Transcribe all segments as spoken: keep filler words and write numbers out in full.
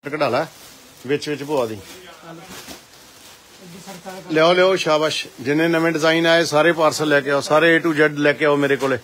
कढ़ा ला विच विच पवा दी लियाओ लियाओ शाबाश जिन्ने नवे डिजाइन आए सारे पार्सल लैके आओ सारे ए टू जेड लैके आओ मेरे कोले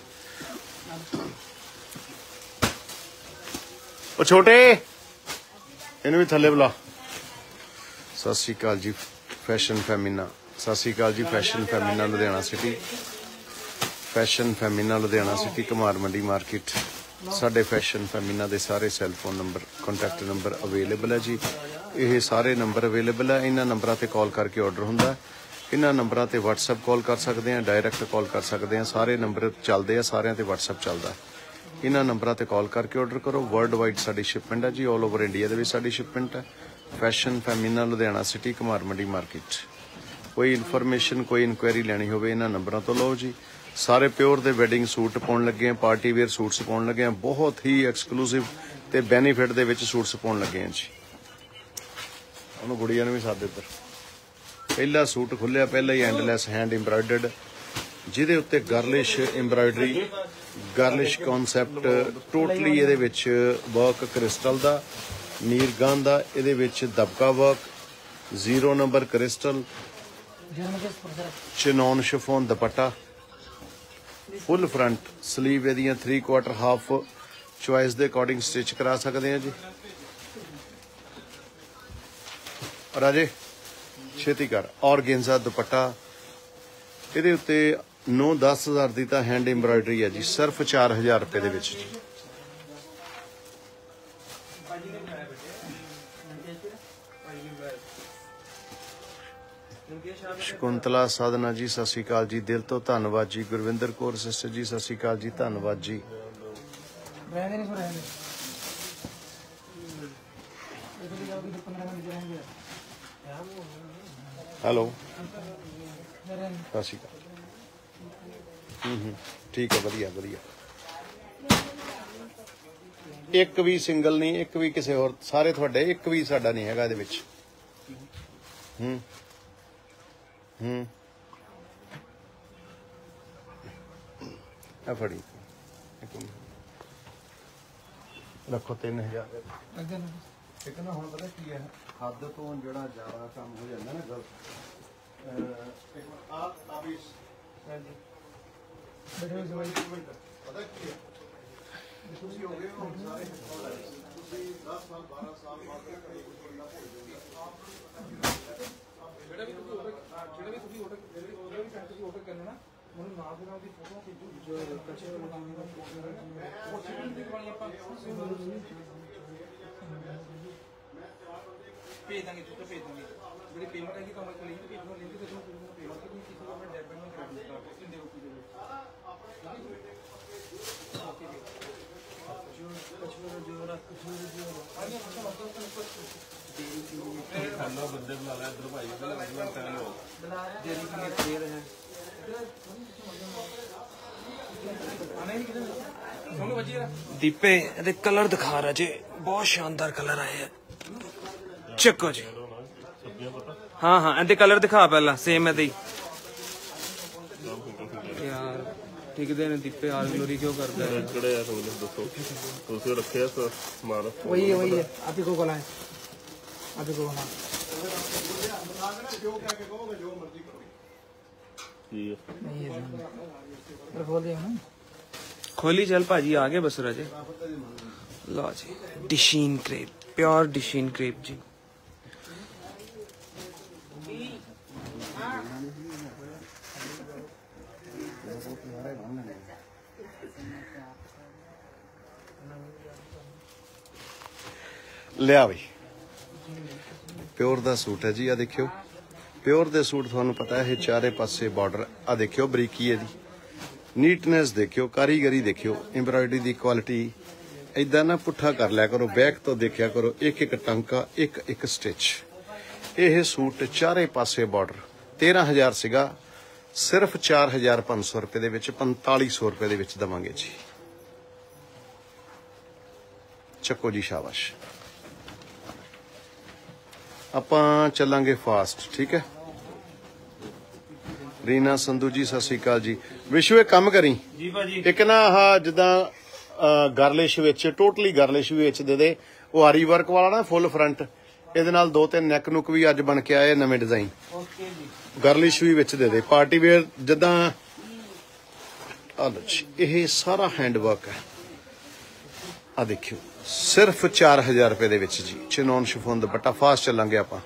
ओ छोटे इन्हू भी थले बुला सत श्री अकाल जी फैशन फैमिना सत श्री अकाल जी fashion Femina Ludhiana city fashion Femina Ludhiana city Kumar Mandi market साढ़े फैशन फैमिना के सारे cellphone number contact number available है जी ये सारे नंबर अवेलेबल है इन्होंने नंबरों पर कॉल करके ऑर्डर होंगे इन्होंने नंबरों पर वट्सएप कॉल कर सकते हैं डायरैक्ट कॉल कर सकते हैं सारे नंबर चलते हैं सारे पर वट्सएप चलता है इन्होंने नंबरों पर कॉल करके ऑर्डर करो वर्ल्ड वाइड साड़ी शिपमेंट है जी ऑल ओवर इंडिया के भी साड़ी शिपमेंट है fashion Femina Ludhiana city Kumar Mandi market कोई इनफॉर्मेशन कोई इनक्वायरी लैनी हो इन्होंने नंबरों तो लो जी सारे प्योर दे वैडिंग सूट पाउण लगे हैं पार्टी वेयर सूट्स पाउण लगे हैं बहुत ही एक्सक्लूसिव ते बेनीफिट दे विच सूट्स पाउण लगे हैं जी उन्होंने गुड़िया ने भी साथ इधर पहला सूट खुलिया पहला ही एंडलैस हैंड इंब्राइडर्ड जिहदे उत्ते गार्लिश इंब्राइडरी गार्लिश कॉन्सैप्ट टोटली इहदे विच वर्क क्रिस्टल दा नीरगान दा इहदे विच dabka work zero number crystal chinon chiffon dupatta full front sleeve एदियां थ्री क्वार्टर हाफ चॉइस के अकॉर्डिंग स्टिच करा सकते हैं जी राजे छेती कर ऑर्गेन्जा दुपट्टा इहदे उत्ते नौ दस हज़ार की तो हैंड इंब्राइडरी है जी सिर्फ चार हज़ार रुपये दे विच जी शकुंतला साधना जी सत श्री अकाल जी दिल तो धन्नवाद जी गुरविंदर कौर सिस्टर जी सत श्री अकाल जी धन्नवाद जी हेलो सत श्री अकाल ठीक है वधिया वधिया एक भी सिंगल नहीं एक भी किसी होर सारे थोड़े एक भी साडा नहीं हैगा इहदे विच हम्म हम्म फड़ी रखो तीन हजार एक ना हुण पता की है हद तो जिहड़ा ज्यादा काम हो जाता ना गलत पता की है ਤੁਸੀਂ ਹੋ ਗਏ ਹੋ ਸਾਰੇ ਤੁਸੀਂ दस साल बारह साल ਬਾਅਦ ਜਿਹੜਾ ਵੀ ਤੁਸੀਂ ਆਰਡਰ ਜਿਹੜਾ ਵੀ ਤੁਸੀਂ ਆਰਡਰ ਜਿਹੜਾ ਵੀ ਸੈਂਟਰ ਦੀ ਆਰਡਰ ਕਰਨਾ ਨਾ ਮੈਨੂੰ ਨਾਲ ਦੇ ਨਾਲ ਦੀ ਫੋਟੋ ਭੇਜੋ ਜੋ ਕਚਰੇ ਬਣਾਉਣੀ ਦਾ ਫੋਟੋ ਹੈ ਉਹ ਸਿੱਧੀ ਦਿਖਾਣੀ ਆਪਾਂ ਭੇਜ ਦਾਂਗੇ ਤੁਸੀਂ ਭੇਜ ਦਾਂਗੇ ਜਿਹੜੀ ਪੇਮੈਂਟ ਹੈਗੀ ਤੁਹਾਨੂੰ ਇੱਕ ਲਿੰਕ ਭੇਜਣਾ ਲਿੰਕ ਤੇ ਤੁਹਾਨੂੰ ਪੇਮੈਂਟ ਕਰਨੀ ਕਿਸੇ ਦਾ ਡੈਬਿਟ ਨਾਲ ਕ੍ਰੈਡਿਟ ਕਾਰਡ ਤੁਸੀਂ ਦੇ ਰੋਕੀ ਦੇ ਓਕੇ जो कचरा जो रहा कचरा जो आगे अच्छा मतलब तो खाना बंदे बुला ले इधर भाई पहले अगला टाइम हो देरी के लिए देर है आने ही किधर सोनू बजी रहा दीपे ये कलर दिखा रहा जी बहुत शानदार कलर आए हैं चेक जी हाँ हाँ ये कलर दिखा पहला सेम है यार ठीक है ने दीपे आर ग्लोरी क्यों करता है कड़े यार तुम दोस्तों तुमसे रखे है तो मारो वही है वही है आप ही को बोला है आप ही को बोला जो कह के कहोगे जो मर्जी करो ठीक है नहीं है पर खोल दिया ना खोली चल भाजी आ गए बस राजे लो जी डिशीन क्रेप प्योर डिशीन क्रेप जी लिया बई प्योर दा सूट है जी आ देखियो प्योर दे सूट थानू पता है चारे पासे बॉर्डर आ देखियो बरीकी है दी नीटनेस देखियो कारीगरी देखियो एम्ब्रॉयडरी दी क्वालिटी इदा ना पुट्ठा कर लिया करो बैक तो देखा करो एक एक टांका एक एक स्टिच यह सूट चारे पासे बॉर्डर तेरह हज़ार सीगा सिर्फ चार हज़ार पाँच सौ रुपये दे विच पैंताली सौ रुपये दे विच देवांगे जी चक्को जी शाबाश ਆਪਾਂ ਚੱਲਾਂਗੇ ਫਾਸਟ ठीक है रीना संधू जी सत श्री अकाल जी विशु एक काम करी जी भाजी एक ना आह जिदा गार्लिश विच टोटली गार्लिश विच दे दे वो आरी वर्क वाला ना फुल फ्रंट ਇਹਦੇ ਨਾਲ ਦੋ ਤਿੰਨ ਨੈਕ ਨੁਕ ਵੀ ਅੱਜ ਬਣ ਕੇ ਆਏ ਨਵੇਂ ਡਿਜ਼ਾਈਨ ਓਕੇ ਜੀ ਗਰਲਿਸ਼ ਵੀ ਵਿੱਚ ਦੇ ਦੇ ਪਾਰਟੀ ਵੇਅਰ ਜਿੱਦਾਂ ਆ ਲੋ ਜੀ ਇਹ ਸਾਰਾ ਹੈਂਡ ਵਰਕ ਹੈ ਆ ਦੇਖਿਓ ਸਿਰਫ ਚਾਰ ਹਜ਼ਾਰ ਰੁਪਏ ਦੇ ਵਿੱਚ ਜੀ ਚਿਨੋਨ ਸ਼ਿਫੋਨ ਦੁਪੱਟਾ ਫਾਸਟ ਚੱਲਾਂਗੇ ਆਪਾਂ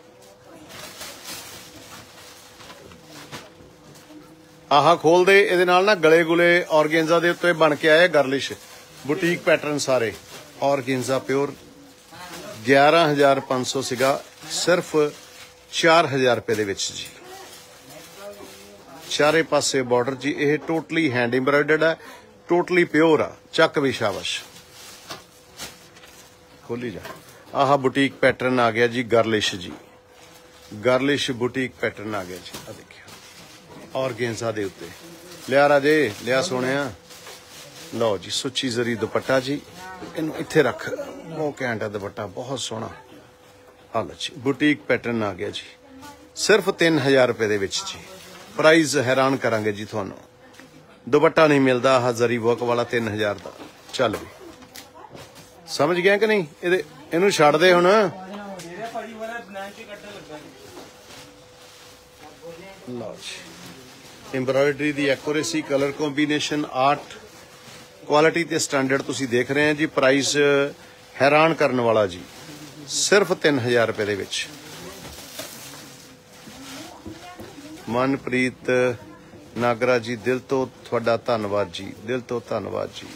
ਆਹ ਖੋਲਦੇ ਇਹਦੇ ਨਾਲ ਨਾ ਗਲੇ ਗੁਲੇ ਔਰਗੇਂਜ਼ਾ ਦੇ ਉੱਤੇ ਬਣ ਕੇ ਆਏ ਗਰਲਿਸ਼ ਬੁਟੀਕ ਪੈਟਰਨ ਸਾਰੇ ਔਰਗੇਂਜ਼ਾ ਪਿਓਰ ग्यारह हजार पाँच सौ सीगा सिर्फ चार हजार रुपए दे विच जी चारे पासे बॉर्डर जी ये टोटली हैंड एम्ब्रॉयडर्ड है टोटली प्योर आ चक भी शाबाश खोली जा आह बुटीक पैटर्न आ गया जी गर्लिश जी गर्लिश बुटीक पैटर्न आ गया जी आ देखियो ऑर्गेन्जा दे उत्ते लिया राजे लिया सोने लो जी सुची जरी दुपट्टा जी इन इत्थे रख बहुत घैंट है दुपट्टा बहुत सोहना आ लो जी बुटीक पैटर्न आ गया जी सिर्फ तीन हजार रुपए दे विच जी प्राइस हैरान करांगे जी थानू दुपट्टा नहीं मिलता आह जरी वर्क वाला तीन हजार का चल भी समझ गया कि नहीं इहदे इहनू छड्ड दे हुण लो जी एम्ब्रॉयडरी दी accuracy colour combination art quality ते स्टैंडर्ड तुसी देख रहे हैं जी प्राइस हैरान करने वाला जी सिर्फ तीन हजार रुपए दे विच मनप्रीत नागरा जी दिल तो थोड़ा धन्नवाद जी दिल तो धन्नवाद जी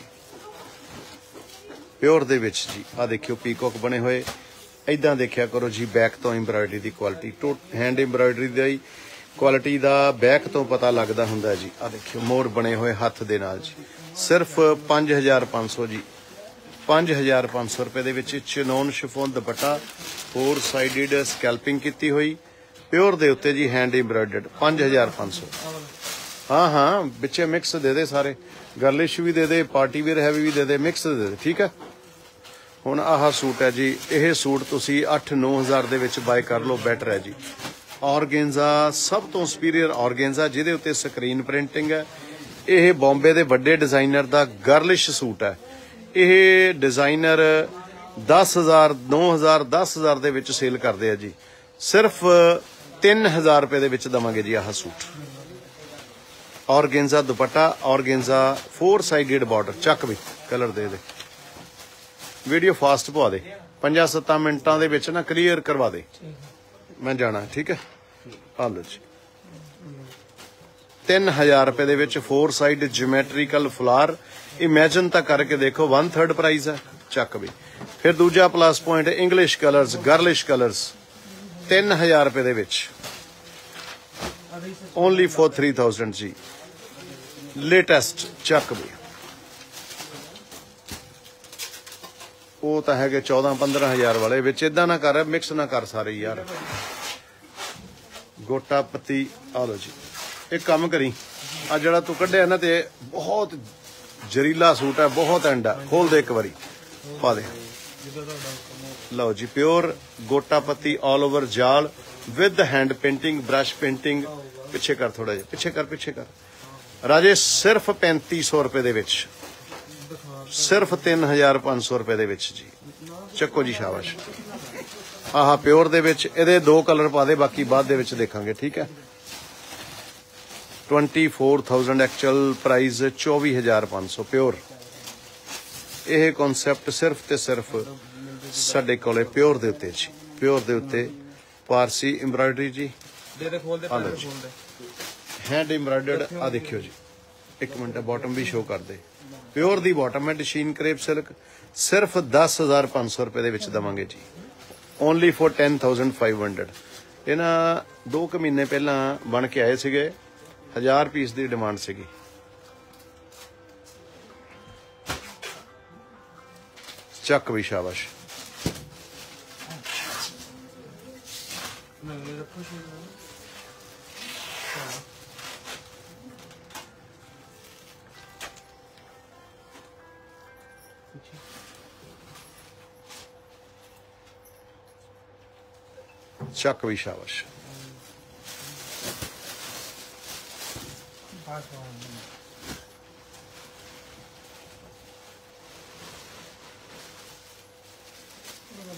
प्योर दे विच जी आ देखियो पीकॉक बने हुए इदां देखिया करो जी बैक तो एम्ब्रॉयडरी दी क्वालिटी टो हैंड एम्ब्रॉयडरी दी क्वालिटी दा बैक तो पता लगदा हुंदा जी आ देखियो मोर बने हुए हथ दे नाल जी सिर्फ पांच हजार पाँच सौ जी पांच हजार पाँच सौ रुपए दे विच chinon chiffon dupatta four sided scalloping की हुई प्योर दे उत्ते जी हैंड एम्ब्रॉयडर्ड पांच हजार पाँच सौ हाँ हाँ बिचे मिक्स दे दे सारे गर्लिश भी दे दे पार्टी वेयर हैवी भी दे दे मिक्स दे दे ठीक है हुण आह सूट है जी यह सूट तुसी अठ नौ हज़ार दे विच बाय कर लो बैटर है जी ऑर्गेन्जा सब तो सुपीरियर ऑर्गेन्जा जिहदे उत्ते स्क्रीन प्रिंटिंग है यह बॉम्बे दे वड्डे डिजाइनर दा गर्लिश सूट है यह डिजाइनर दस हज़ार नौ हज़ार दस हज़ार दे विच सेल करदे आ जी सिर्फ तीन हज़ार रुपए दे विच दवांगे जी आह suit organza dupatta organza four sided border चक भी कलर दे दे वीडियो फास्ट पवा दे पंजा सत्तां मिनटां दे विच ना क्लीयर करवा दे मैं जाना ठीक है आ लो जी तीन हजार रुपए दे विच four side geometrical flower imagine तक करके देखो वन थर्ड प्राइस है चक भी फिर दूजा plus point English colours girlish colours तीन हजार रुपए दे विच ओनली फॉर थ्री थाउजेंड जी लेटेस्ट चक भी वो तो है चौदह पंद्रह हजार वाले विच इदां ना कर मिक्स ना कर सारे यार गोटा पत्ती आ लो जी एक काम करी आ जड़ा तू कढ़िया ना ते बहुत जरीला सूट है बहुत एंड है खोल दे एक बारी पा दे लो जी pure gota patti all over जाल with hand painting brush painting पिछे कर थोड़ा जिहा पिछे कर पिछे कर राजे सिर्फ पैंती सौ रुपए दे विच सिर्फ तीन हजार पाँच सौ रुपए दे विच जी चक्को जी शाबाश आह प्योर दे विच इहदे दो कलर पा दे बाकी बाद दे विच देखांगे ठीक है twenty four thousand actual price चौबी हजार पाँच सौ प्योर यह कॉन्सैप्ट सिर्फ ते सिर्फ साडे कोले प्योर दे उत्ते जी प्योर दे उत्ते पारसी एम्ब्रॉयडरी जी हैंड एम्ब्रॉयडर्ड आ देखियो जी एक मिनट बॉटम भी शो कर दे प्योर दी बॉटम है डशीन क्रेप सिल्क सिर्फ दस हजार पाँच सौ रुपए दे विच देवांगे जी only for ten thousand five hundred इन्हां दो क महीने पहला बन के आए सीगे हजार पीस की डिमांड सीगी चक भी शाबाश चक भी शाबाश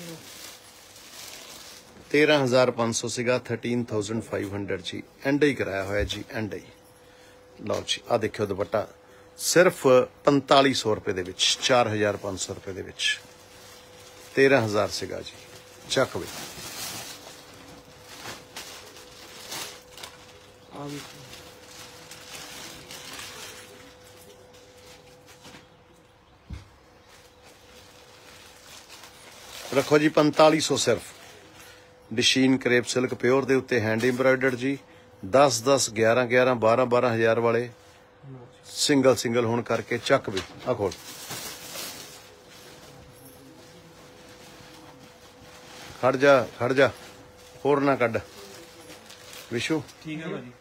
तेरह हज़ार पाँच सौ सीगा थर्टीन थाउजेंड फाइव हंड्रेड जी एंड ही कराया होया जी एंड ही। लो जी आ देखियो दुपट्टा सिर्फ पैंताली सौ रुपए दे विच चार हज़ार पाँच सौ रुपए दे विच तेरह हज़ार सीगा जी। चक भी रखो जी पैंताली सौ सिर्फ डिशीन क्रेप सिल्क प्योर दे उत्ते हैंड एम्ब्रॉयडर्ड जी दस दस ग्यारह ग्यारह बारह बारह हज़ार वाले सिंगल सिंगल होने करके चक भी आ खोल खड़ जा खड़ जा होर ना कड विशु ठीक है भाजी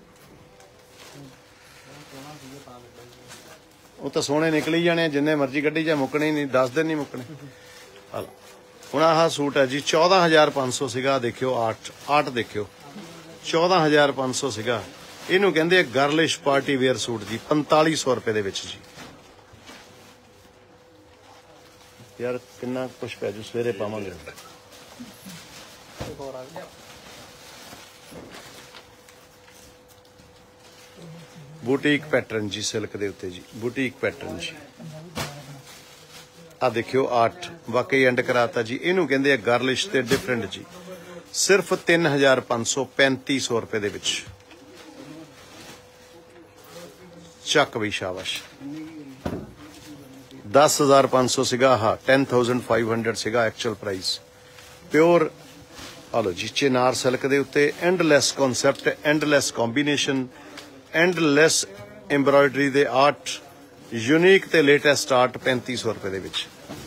वो तो सोहने निकली जाने जिन्ने मर्जी कड्ढी जा मुकने ही नहीं दस दिन नहीं मुकने। हल हुण आह सूट है जी चौदह हज़ार पाँच सौ सीगा देखियो आठ आठ देखियो चौदह हज़ार पाँच सौ सीगा इनू कहंदे गर्लिश पार्टी वेयर सूट जी पैंताली सौ रुपए दे विच जी। यार कितना कुछ पै जू सवेरे पावांगे बुटीक पैटर्न जी सिल्क दे उत्ते जी बुटीक पैटर्न जी आ देखियो आठ वाकई एंड कराता जी इनू कहंदे गर्लिश ते डिफरेंट जी सिर्फ तीन हज़ार पाँच सौ पैंती सौ रुपए दे विच चक भी शाबाश दस हज़ार पाँच सौ सीगा हाँ टेन थाउजेंड फाइव हंड्रेड सीगा एक्चुअल प्राइस प्योर। हलो जी चिनार सिल्क दे उत्ते endless concept endless combination endless embroidery दे आर्ट यूनीक ते लेटेस्ट आर्ट पैंती सौ रुपए दे विच।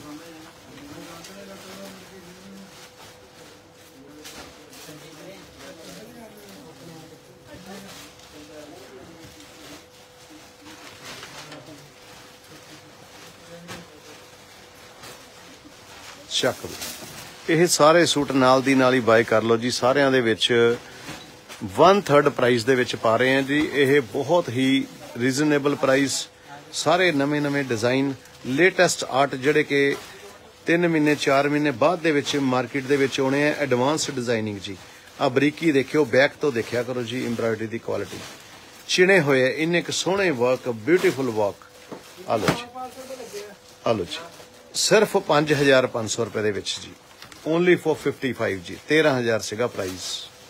ਚੱਕ ਇਹ ਸਾਰੇ ਸੂਟ ਨਾਲ ਦੀ ਨਾਲ ਹੀ ਬਾਏ ਕਰ ਲਓ ਜੀ ਸਾਰਿਆਂ ਦੇ ਵਿੱਚ वन थर्ड प्राइस ਦੇ ਵਿੱਚ ਪਾ ਰਹੇ ਹਾਂ ਜੀ। ਇਹ ਬਹੁਤ ਹੀ ਰੀਜ਼ਨੇਬਲ ਪ੍ਰਾਈਸ ਸਾਰੇ ਨਵੇਂ ਨਵੇਂ ਡਿਜ਼ਾਈਨ ਲੇਟੈਸਟ ਆਰਟ ਜਿਹੜੇ ਕਿ ਤਿੰਨ ਮਹੀਨੇ ਚਾਰ ਮਹੀਨੇ ਬਾਅਦ ਦੇ ਵਿੱਚ ਮਾਰਕੀਟ ਦੇ ਵਿੱਚ ਆਉਣੇ ਆ ਐਡਵਾਂਸ ਡਿਜ਼ਾਈਨਿੰਗ ਜੀ। ਆ ਬਰੀਕੀ ਦੇਖਿਓ ਬੈਕ ਤੋਂ ਦੇਖਿਆ ਕਰੋ ਜੀ ਐਮਬਰਾਇਡਰੀ ਦੀ ਕੁਆਲਿਟੀ ਚਿਣੇ ਹੋਏ ਇੰਨੇ ਕੁ ਸੋਹਣੇ ਵਰਕ ਬਿਊਟੀਫੁਲ ਵਰਕ। ਆ ਲਓ ਜੀ ਆ ਲਓ ਜੀ ਸਿਰਫ पाँच हज़ार पाँच सौ रुपए ਦੇ ਵਿੱਚ ਜੀ ਓਨਲੀ ਫॉर पचपन जी तेरह हज़ार ਸੀਗਾ ਪ੍ਰਾਈਸ।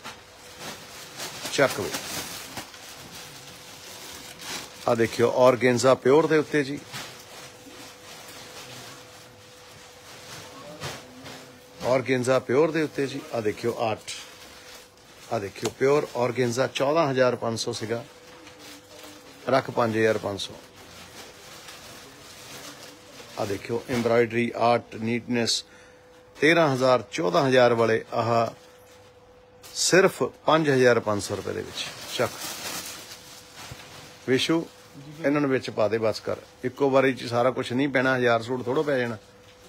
ਚੱਕ ਲਓ ਆ ਦੇਖਿਓ ਔਰਗੈਂਜ਼ਾ ਪਿਓਰ ਦੇ ਉੱਤੇ ਜੀ ਔਰਗੈਂਜ਼ਾ ਪਿਓਰ ਦੇ ਉੱਤੇ ਜੀ ਆ ਦੇਖਿਓ ਆਰਟ ਆ ਦੇਖਿਓ ਪਿਓਰ ਔਰਗੈਂਜ਼ਾ चौदह हज़ार पाँच सौ ਸੀਗਾ ਰੱਖ पाँच हज़ार पाँच सौ। आ देखियो एम्ब्रॉयडरी आर्ट नीटनेस तेरह हज़ार चौदह हज़ार वाले आह सिर्फ पाँच हज़ार पाँच सौ रुपए दे विच। चक विशु इन्होंने विच पा दे बस कर इक्को बारी च सारा कुछ नहीं पैना हज़ार सूट थोड़ा पै जाना।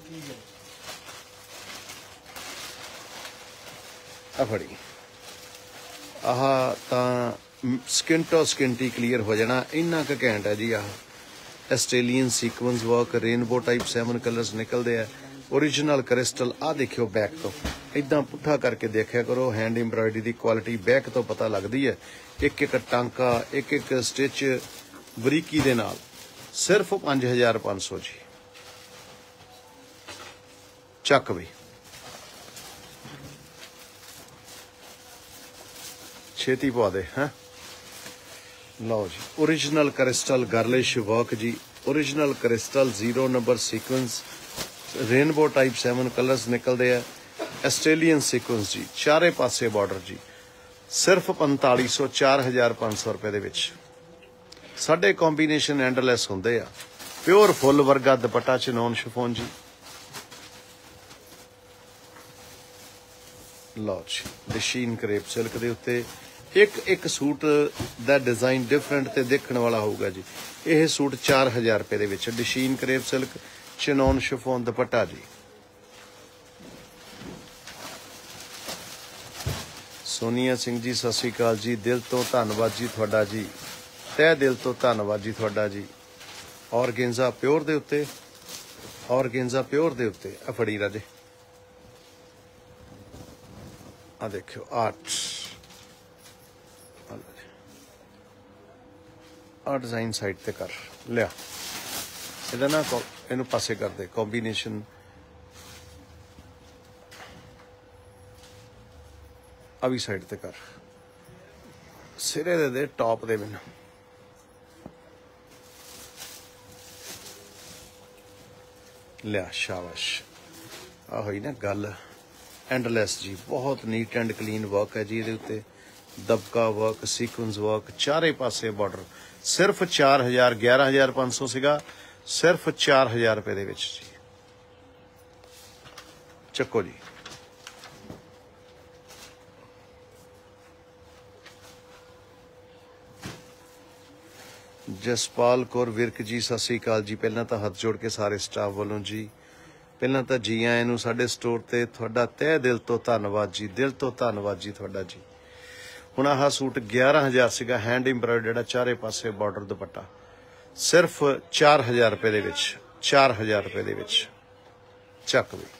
आ फड़ी आह तां स्किन टू स्किन टी क्लीयर हो जाना इन्ना क घैंट है जी। आह Australian sequence work rainbow type seven colours ਨਿਕਲਦੇ ਆ ओरिजिनल क्रिस्टल। आ देखियो बैक तो इदां पुट्ठा करके देखा करो हैंड एम्ब्रॉयडरी की क्वालिटी बैक तो पता लगती है। एक एक टांका एक एक स्टिच बरीकी दे नाल सिर्फ पाँच हज़ार पाँच सौ जी। चक भी छेती पा दे हैं। लो जी ओरिजिनल क्रिस्टल गर्लिश वर्क जी original crystal zero number sequence rainbow type seven colours निकलते हैं। आस्ट्रेलियन सीक्वेंस जी चारे पासे बॉर्डर जी सिर्फ पैंताली सौ चार हज़ार पाँच सौ रुपए दे विच साडे कॉम्बीनेशन एंडलैस होंदे आ। प्योर फुल वर्गा दुपट्टा चिनॉन शिफोन जी। लो जी डिशीन क्रेप सिल्क दे उत्ते एक एक सूट दा डिजाइन डिफरेंट ते देखने वाला होगा जी। यह सूट चार हज़ार रुपए दे विच डिशीन क्रेप सिल्क चिनॉन शिफोन दुपट्टा जी। सोनिया सिंह जी सत श्री अकाल जी दिल तो धन्नवाद जी तुहाडा जी तह दिल तो धन्नवाद जी तुहाडा जी। ऑर्गेन्जा प्योर दे उत्ते ऑर्गेन्जा प्योर दे उत्ते आ फड़ी राजे आ देखियो आर्ट आ डिजाइन साइड ते कर लिया ਇਹਦਾ ना ਇਹਨੂੰ पासे कर दे कॉम्बीनेशन आ भी साइड ते कर सिरे दे दे टॉप दे मैनू लिया शाबाश आ होई ना गल एंडलैस जी बहुत नीट एंड क्लीन वर्क है जी ये उत्ते दबका वर्क सीक्वेंस वर्क चारे पासे बॉर्डर सिर्फ चार हजार ग्यारह हजार पांच सौ सीगा सिर्फ चार हजार रुपए दे विच जी चक्को जी जसपाल कौर विरक जी सत श्री अकाल जी पहला तो हथ जोड़ के सारे स्टाफ वालों जी पहला तो जी आए नूं साडे स्टोर ते तुहाडा तह दिल तो धन्नवाद जी दिल तो धन्नवाद जी तुहाडा जी हुण आह सूट ग्यारह हजार सीगा हैंड इंब्रॉयडर्ड चारे पासे बॉर्डर दुपट्टा सिर्फ चार हजार रुपए दे विच चार हजार रुपए दे विच चक भी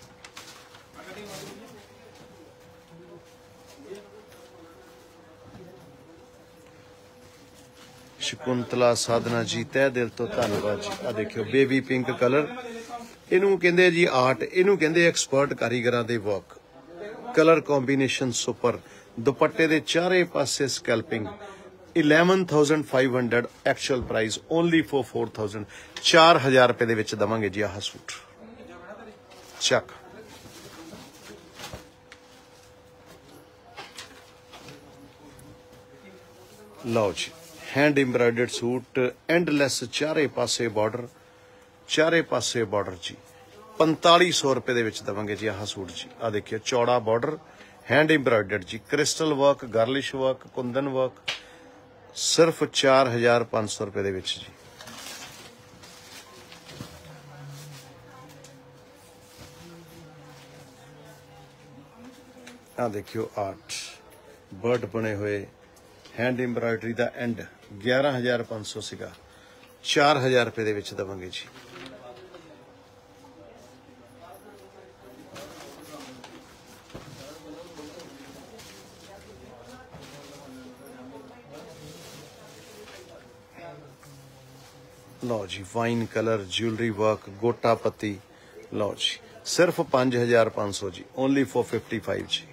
शकुंतला साधना जी तह दिल तो धन्नवाद जी आ देखियो बेबी पिंक कलर इनू कहंदे जी आर्ट इनू कहंदे एक्सपर्ट कारीगरां दे वर्क कलर कॉम्बीनेशन सुपर दुपट्टे दे चारे पासे scalloping eleven thousand five hundred actual price only for four thousand चार हजार रुपए दे विच दवांगे जी आह सूट चक लो जी हैंड एम्ब्रॉयडर्ड सूट एंडलैस चारे पासे बॉर्डर चारे पासे बॉर्डर जी पंताली सौ रुपए दे विच दवांगे जी आह सूट जी आ देखिए चौड़ा बॉर्डर हैंड एम्ब्रॉयडर्ड जी crystal work girlish work kundan work सिर्फ चार हजार पांच सौ रुपए दे विच जी आ देखियो आर्ट बर्ड बने हुए हैंड एम्ब्रॉयडरी दा एंड ग्यारह हजार पांच सौ सीगा चार हजार रुपए दे विच दवांगे जी लो जी wine colour jewellery work gota patti लो जी सिर्फ पांच हजार पांच सौ जी ओनली फॉर फिफ्टी फाइव जी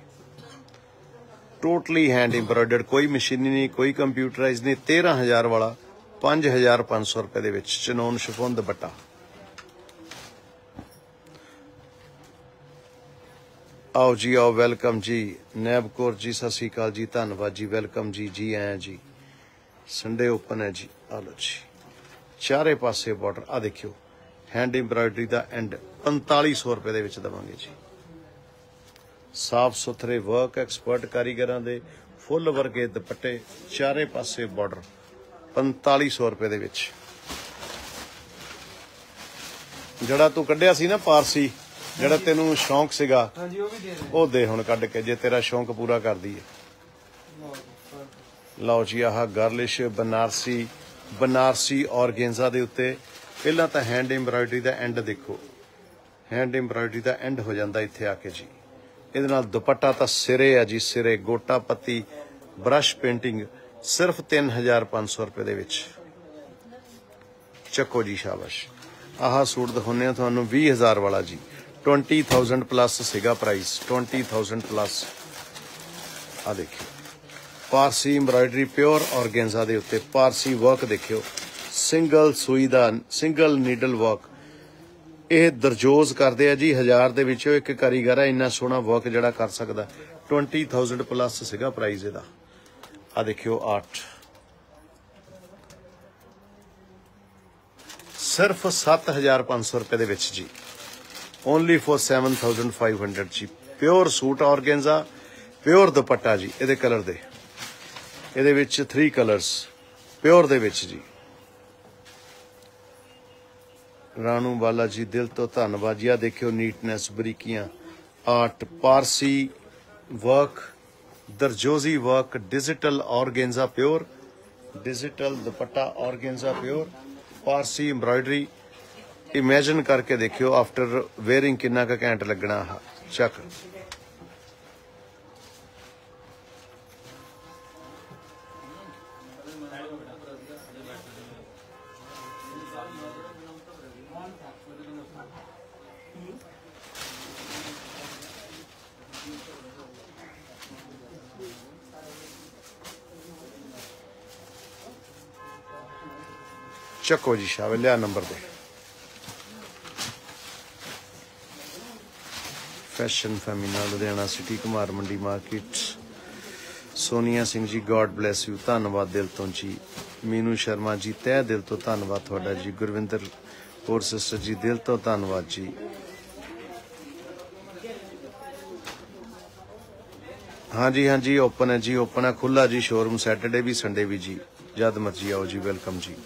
टोटली हैंड एम्ब्रॉयडर्ड कोई मशीनी नहीं कोई कंप्यूटराइज नहीं तेरह हजार वाला पांच हजार पांच सौ रुपए दे विच चनोन शिफोन दुपट्टा आओ जी आओ वेलकम जी नैब कौर जी सत श्री अकाल जी धन्नवाद जी वेलकम जी जी आए जी संडे ओपन है जी आ लो जी चारे पासे बॉर्डर आ देखियो हैंड एम्ब्रॉयडरी दा एंड पैंताली सौ रुपए दे विच दवांगे जी साफ सुथरे वर्क एक्सपर्ट कारीगरां दे फुल वर्गे दुपट्टे चारे पासे बॉर्डर पैंताली सौ रुपए दे विच जड़ा तू कढ़िया सी ना पारसी जड़ा तेनू शौक सीगा ओ दे हुण कढ़ के जे तेरा शौक पूरा कर दी लो जी आह गार्लिश बनारसी बनारसी ऑर्गेन्जा दे उत्ते पहला तो हैंड एम्ब्रॉयडरी दा एंड देखो हैंड एम्ब्रॉयडरी दा एंड हो जाता इत्थे आके जी इहदे नाल दुपट्टा तो सिरे है जी सिरे गोटा पत्ती ब्रश पेंटिंग सिर्फ तीन हजार पांच सौ रुपए दे विच चक्को जी शाबाश आह सूट दिखाने तुहानू भी हजार वाला जी ट्वेंटी थाउजेंड प्लस सीगा प्राइस ट्वेंटी थाउजेंड प्लस आ देखियो पारसी एम्ब्रॉयडरी प्योर ऑर्गेन्जा दे उत्ते पारसी वर्क देखियो सिंगल सूई दा सिंगल नीडल वर्क ਇਹ ਦਰਜੋਜ਼ ਕਰਦੇ ਆ ਜੀ ਹਜ਼ਾਰ ਦੇ ਵਿੱਚੋਂ ਇੱਕ ਕਾਰੀਗਰ ਹੈ ਇੰਨਾ ਸੋਹਣਾ ਵਰਕ ਜਿਹੜਾ ਕਰ ਸਕਦਾ ट्वेंटी थाउजेंड ਪਲੱਸ ਸੀਗਾ ਪ੍ਰਾਈਸ ਇਹਦਾ ਆ ਦੇਖਿਓ ਆਰਟ ਸਿਰਫ ਸੱਤ ਹਜ਼ਾਰ ਪੰਜ ਸੌ ਰੁਪਏ ਦੇ ਵਿੱਚ ਜੀ only for seven thousand five hundred ਜੀ ਪਿਓਰ ਸੂਟ ਆਰਗੈਂਜ਼ਾ ਪਿਓਰ ਦੁਪੱਟਾ ਜੀ ਇਹਦੇ ਕਲਰ ਦੇ ਇਹਦੇ ਵਿੱਚ थ्री ਕਲਰਸ ਪਿਓਰ ਦੇ ਵਿੱਚ ਜੀ रानू बाला जी दिल तो धन्नवाद जी आ देखियो नीटनेस बरीकियां आर्ट पारसी वर्क दरजोजी work digital organza pure digital दुपट्टा organza pure Parsi embroidery imagine करके देखियो आफ्टर वेयरिंग कितना का घंट लगना। चक ਚੱਕੋ ਜੀ ਸ਼ਾਵੇ ਲਿਆ ਨੰਬਰ ਦੇ। Fashion Femina Ludhiana city Kumar Mandi market. Sonia Singh ji God bless you, धन्यवाद दिल तो जी। मीनू शर्मा जी तह दिल तो धन्यवाद थोड़ा जी। गुरविंदर कौर सिस्टर जी दिल तो धन्यवाद जी। हाँ जी हाँ जी ओपन है जी, ओपन है, खुला जी शोरूम, सैटरडे भी संडे भी जी, जद मर्जी आओ जी, वेलकम जी।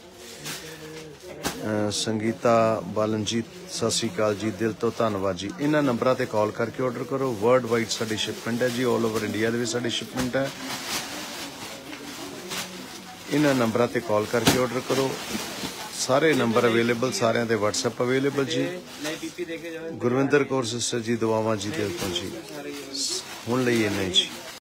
संगीता बालन जी सत श्री अकाल जी, दिल तो धन्यवाद जी। इन्होंने नंबरों पर कॉल करके ऑर्डर करो। वर्ल्ड वाइड साडी शिपमेंट है जी, ऑल ओवर इंडिया भी साडी शिपमेंट है। इन्होंने नंबरों पर कॉल करके ऑर्डर करो। सारे नंबर अवेलेबल, सारे दे व्हाट्सएप अवेलेबल जी। गुरविंदर कौर सिस्टर जी दुआवां जी दिल तो जी। हुण लईए नहीं जी।